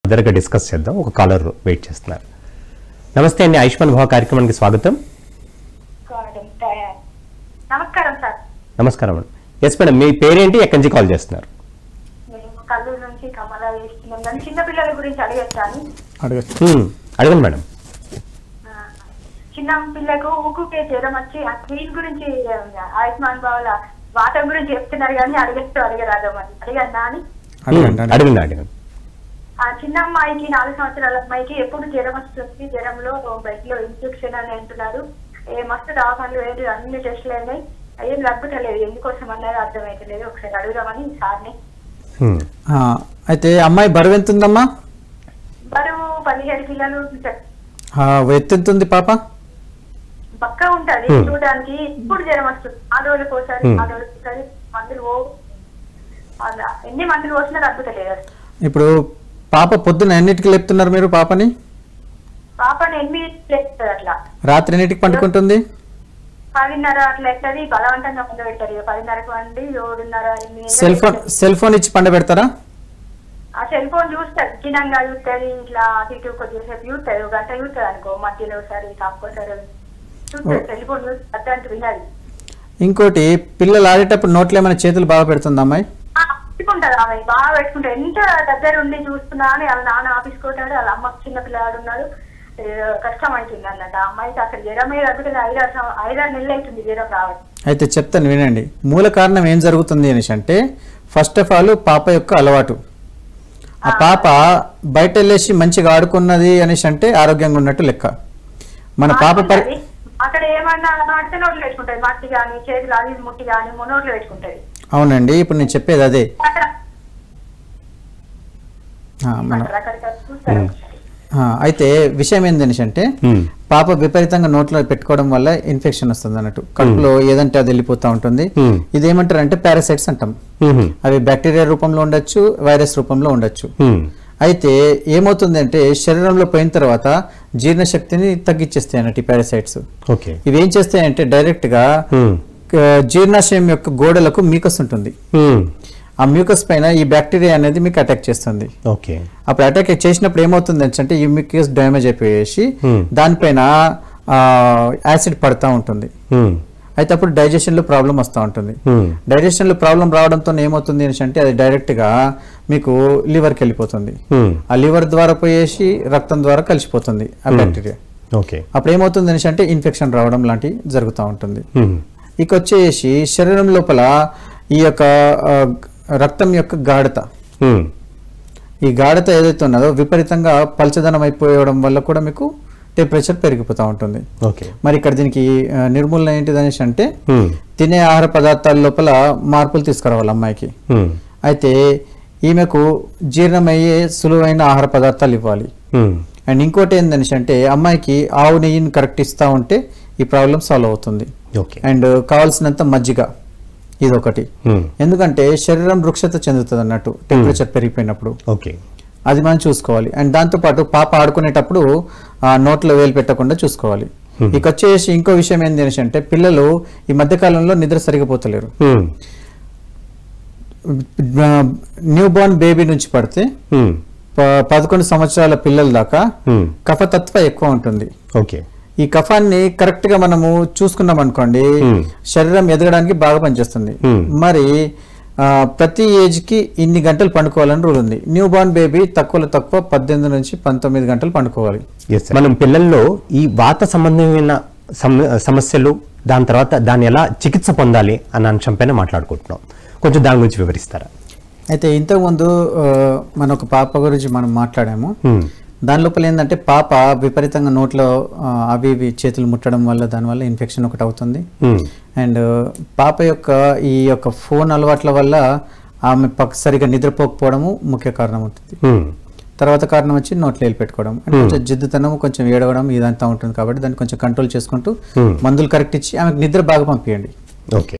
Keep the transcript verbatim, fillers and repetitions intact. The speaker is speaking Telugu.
ఫర్దర్గా డిస్కస్ చేద్దాం. ఒక కాలర్ వెయిట్ చేస్తున్నారు. నమస్తే అండి, ఆయుష్మాన్ భవ కార్యక్రమానికి స్వాగతం. నమస్కారం సార్. నమస్కారం అండి. ఎస్ మేడం, మీ పేరేంటి, ఎక్కడి నుంచి కాల్ చేస్తున్నారు? కల్లూరు నుంచి కమలా చేస్తున్నాం కానీ చిన్న పిల్లల గురించి అడగచ్చాను. అడగండి మేడం. చిన్న పిల్లకు ఊకుకే జ్వరం వచ్చి ఆ స్క్రీన్ గురించి ఆయుష్మాన్ భవల వాటర్ గురించి చెప్తున్నారు కానీ అడిగేస్తూ అడగరాదమ్మని అడిగన్నా అని అడగండి అడగండి. ఆ చిన్న అమ్మాయికి నాలుగు సంవత్సరాల అమ్మాయికి ఎప్పుడు జ్వరం వస్తుంది, జ్వరంలో బెడ్ లో ఇన్ఫెక్షన్ అని అంటున్నారు. ఏ మస్తు దవాఖానలు ఏంటి అన్ని టెస్టులు అయినాయి, ఏం తగ్గుతలేదు, ఎందుకోసం అన్నది అర్థమైతలేదు. ఒకసారి అడుగుదామని సార్ని. అయితే అమ్మాయి బరువు ఎంత ఉందమ్మా? బరువు పదిహేడు కిలోలు. ఎత్తు ఎంత ఉంది పాప? పక్కా ఉంటది చూడడానికి. ఇప్పుడు జ్వరం వస్తుంది, ఆ రోజులకు ఒకసారి ఆ రోజుకి ఒకసారి మందులు పో ఎన్ని మందులు పోసినా తగ్గుతలేదు. ఇప్పుడు పాప పొద్దున ఎన్నిటికి లేపుతున్నారు మీరు పాపని? పాపని ఎనిమిది లేపుతారు. అట్లా రాత్రి ఎన్నిటికి పండుకుంటుంది? పదిన్నర అట్లా ఎట్లది బలవంతంగా ముందు పెట్టారు. పదిన్నరకు వండి ఏడున్నర ఎనిమిది. సెల్ ఫోన్ సెల్ ఫోన్ ఇచ్చి పండబెడతారా? ఆ సెల్ ఫోన్ చూస్తారు, క్షీణంగా చూస్తుంది, ఇట్లా అటు ఇటు కొద్దిసేపు చూస్తుంది, ఒక గంట చూస్తుంది అనుకో, మధ్యలో ఒకసారి తక్కువసారి చూస్తుంది. సెల్ ఫోన్ చూసి అర్థం వినాలి. ఇంకోటి, పిల్లలు ఆడేటప్పుడు నోట్లో ఏమైనా చేతులు బాగా పెడుతుంది అమ్మాయి? పెట్టుకుంటారు, ఆమె బాగా పెట్టుకుంటారు. ఎంత దగ్గర ఉండి చూస్తున్నా అని వాళ్ళ నాన్న ఆఫీస్కి పోతాడు, వాళ్ళ అమ్మ చిన్న పిల్లవాడు ఉన్నాడు, కష్టం అవుతుంది అన్నట్టు. ఆ అమ్మాయికి అసలు జ్వరమే తగ్గుతుంది. ఐదారు ఐదారు నెలలు అవుతుంది జ్వరం రావడం. అయితే చెప్తాను వినండి. మూల కారణం ఏం జరుగుతుంది అనేసి అంటే, ఫస్ట్ ఆఫ్ ఆల్ పాప యొక్క అలవాటు. ఆ పాప బయట వెళ్ళేసి మంచిగా ఆడుకున్నది అనేసి అంటే ఆరోగ్యంగా ఉన్నట్టు లెక్క. మన పాప పరి అక్కడ ఏమన్నా అడితే నోట్లు పెట్టుకుంటది, మట్టి కానీ చేతులు అది ముట్టి కానీ నోట్లు పెట్టుకుంటది. అవునండి, ఇప్పుడు నేను చెప్పేది అదే. అయితే విషయం ఏందనేసి అంటే, పాప విపరీతంగా నోట్లో పెట్టుకోవడం వల్ల ఇన్ఫెక్షన్ వస్తుంది అన్నట్టు. కడుపులో ఏదంటే అది వెళ్ళిపోతా ఉంటుంది. ఇదేమంటారు అంటే పారాసైట్స్ అంటాం. అవి బ్యాక్టీరియా రూపంలో ఉండొచ్చు, వైరస్ రూపంలో ఉండొచ్చు. అయితే ఏమవుతుంది అంటే, శరీరంలో పోయిన తర్వాత జీర్ణశక్తిని తగ్గించేస్తాయి అన్నట్టు ఈ పారాసైట్స్. ఇవి ఏం చేస్తాయంటే డైరెక్ట్ గా జీర్ణాశయం యొక్క గోడలకు మ్యూకస్ ఉంటుంది. ఆ మ్యూకస్ పైన ఈ బ్యాక్టీరియా అనేది మీకు అటాక్ చేస్తుంది. అప్పుడు అటాక్ చేసినప్పుడు ఏమవుతుంది అంటే, ఈ మ్యూకస్ డ్యామేజ్ అయిపోయేసి దానిపైన యాసిడ్ పడతా ఉంటుంది. అయితే అప్పుడు డైజెషన్ లో ప్రాబ్లం వస్తూ ఉంటుంది. డైజెషన్ లో ప్రాబ్లం రావడంతో ఏమవుతుంది అంటే, అది డైరెక్ట్ గా మీకు లివర్ కి వెళ్ళిపోతుంది. ఆ లివర్ ద్వారా పోయేసి రక్తం ద్వారా కలిసిపోతుంది ఆ బ్యాక్టీరియా. అప్పుడు ఏమవుతుంది అంటే, ఇన్ఫెక్షన్ రావడం లాంటివి జరుగుతూ ఉంటుంది. ఇక వచ్చేసి శరీరం లోపల ఈ యొక్క రక్తం యొక్క గాఢత, ఈ గాఢత ఏదైతే ఉన్నదో విపరీతంగా పలచదనం అయిపోవడం వల్ల కూడా మీకు టెంపరేచర్ పెరిగిపోతూ ఉంటుంది. మరి ఇక్కడ దీనికి నిర్మూలన ఏంటిది అనేసి అంటే, తినే ఆహార పదార్థాల లోపల మార్పులు తీసుకురావాలి అమ్మాయికి. అయితే ఈమెకు జీర్ణమయ్యే సులువైన ఆహార పదార్థాలు ఇవ్వాలి. అండ్ ఇంకోటి ఏందనేసి అంటే, అమ్మాయికి ఆవు నెయ్యిని కరెక్ట్ ఇస్తూ ఉంటే ఈ ప్రాబ్లం సాల్వ్ అవుతుంది. అండ్ కావాల్సినంత మజ్జిగ, ఇది ఒకటి. ఎందుకంటే శరీరం వృక్షత చెందుతుంది అన్నట్టు టెంపరేచర్ పెరిగిపోయినప్పుడు, అది మనం చూసుకోవాలి. అండ్ దాంతోపాటు పాప ఆడుకునేటప్పుడు నోట్లో వేలు పెట్టకుండా చూసుకోవాలి. ఇక వచ్చేసి ఇంకో విషయం ఏంటి అనేసి అంటే, పిల్లలు ఈ మధ్య కాలంలో నిద్ర సరిగిపోతలేరు. న్యూ బోర్న్ బేబీ నుంచి పడితే పదకొండు సంవత్సరాల పిల్లల దాకా కఫతత్వ ఎక్కువ ఉంటుంది. ఈ కఫాన్ని కరెక్ట్ గా మనము చూసుకున్నాం అనుకోండి, శరీరం ఎదగడానికి బాగా పనిచేస్తుంది. మరి ప్రతి ఏజ్ కి ఇన్ని గంటలు పండుకోవాలని రూల్ ఉంది. న్యూ బోర్న్ బేబీ తక్కువలో తక్కువ పద్దెనిమిది నుంచి పంతొమ్మిది గంటలు పండుకోవాలి. మనం పిల్లల్లో ఈ వాత సంబంధమైన సమస్యలు, దాని తర్వాత దాన్ని ఎలా చికిత్స పొందాలి అన్న అంశం పైన మాట్లాడుకుంటున్నాం. కొంచెం దాని గురించి వివరిస్తారా? అయితే ఇంతకుముందు మన ఒక పాప గురించి మనం మాట్లాడాము. దాని లోపల ఏంటంటే, పాప విపరీతంగా నోట్లో అవి ఇవి చేతులు ముట్టడం వల్ల దానివల్ల ఇన్ఫెక్షన్ ఒకటి అవుతుంది. అండ్ పాప యొక్క ఈ యొక్క ఫోన్ అలవాట్ల వల్ల ఆమె పక్క సరిగా నిద్రపోకపోవడము ముఖ్య కారణం అవుతుంది. తర్వాత కారణం వచ్చి నోట్లో వేలు పెట్టుకోవడం, అంటే కొంచెం జిద్దుతనం, కొంచెం ఏడవడం ఇదంతా ఉంటుంది. కాబట్టి దాన్ని కొంచెం కంట్రోల్ చేసుకుంటూ మందులు కరెక్ట్ ఇచ్చి ఆమెకు నిద్ర బాగా పంపించండి.